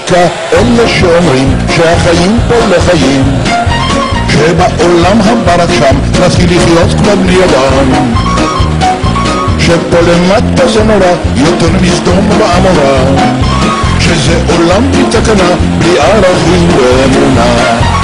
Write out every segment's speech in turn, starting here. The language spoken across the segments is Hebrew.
כאלה שאומרים שהחיים פה לחיים, שבעולם הבא רק שם נתחיל לחיות כמו בני אדם, שפה למטה זה נורא יותר מסדום ועמורה, שזה עולם בלי תקנה, בלי ערכים ואמונה.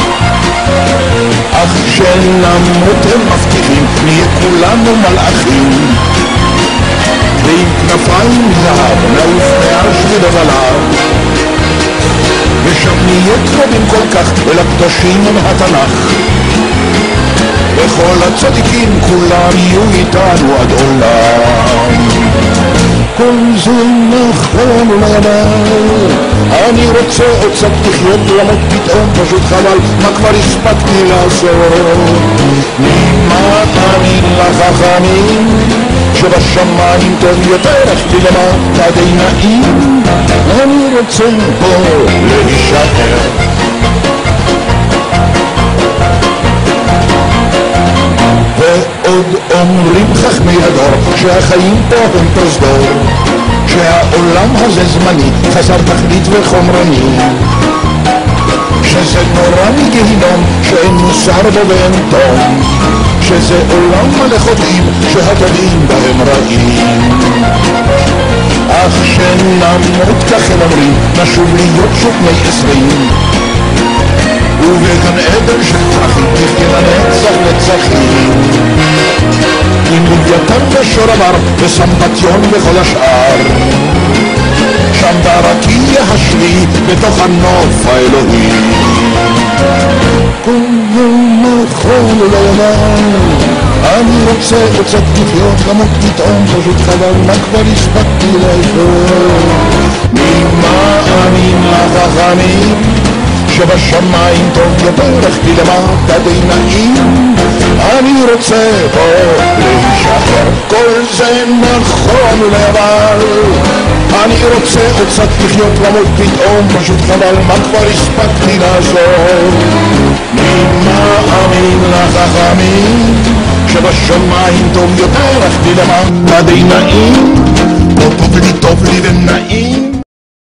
אך כשנמות הם מבטיחים, נהיה כולנו מלאכים, ועם כנפיים זהב נעוף מעל שביל הזהב, ושם נהיה קרובים כל כך אל הקדושים מהתנ"ך, וכל הצדיקים כולם יהיו איתנו עד עולם. כל זה נכון ומעבר, אני רוצה עוד קצת לחיות, למות פתאום פשוט חבל, מה כבר הספקתי לעשות? נלמד אני לחכמים שבשמיים טוב יותר, אך לי למטה די נעים, אני רוצה פה להישאר. ועוד אומרים חכמי הדור שהחיים פה הם פרוזדור, שהעולם הזה זמני, חסר תכלית וחומרני, שזה נורא מגיהינום שאין מוסר בו ואין תום, שזה עולם מלא חוטאים שהטובים בהם רעים. אך שנמות כך הם אומרים, נשוב להיות שוב בני 20, ובגן עדן של פרחים נחיה לנצח נצחים, עם לוויתן ושור אמר וסמבטיון וכל השאר, שם ברקיע השביעי בתוך הנוף האלוהי. כל נכון ולעולם, אני רוצה קצת לחיות, למות פתאום פשוט חבל, מה כבר הספקתי לעשות? ממה אני לחכמים שבשמיים טוב יותר, אך לי למטה די נעים, אני רוצה פה להישאר. כל זה נכון ולעבר, אני רוצה עוד קצת לחיות, למות פתאום פשוט חבל, מה כבר הספקתי לעשות? ממה אמין לחכמים שבשמיים טוב יותר, אך לי למטה די נעים, לא טוב לי ונעים,